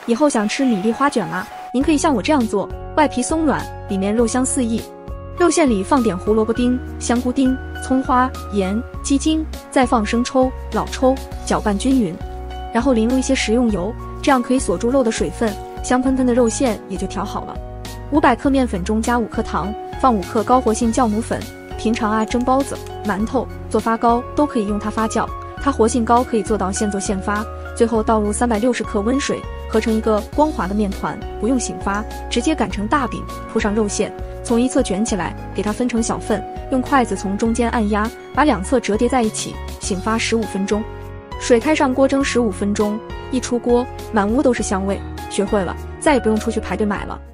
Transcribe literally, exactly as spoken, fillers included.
以后想吃米粒花卷啦，您可以像我这样做，外皮松软，里面肉香四溢。肉馅里放点胡萝卜丁、香菇丁、葱花、盐、鸡精，再放生抽、老抽，搅拌均匀，然后淋入一些食用油，这样可以锁住肉的水分，香喷喷的肉馅也就调好了。五百克面粉中加五克糖，放五克高活性酵母粉。平常啊，蒸包子、馒头、做发糕都可以用它发酵，它活性高，可以做到现做现发。最后倒入三百六十克温水，合成一个光滑的面团，不用醒发，直接擀成大饼，铺上肉馅，从一侧卷起来，给它分成小份，用筷子从中间按压，把两侧折叠在一起，醒发十五分钟。水开上锅蒸十五分钟，一出锅满屋都是香味。学会了，再也不用出去排队买了。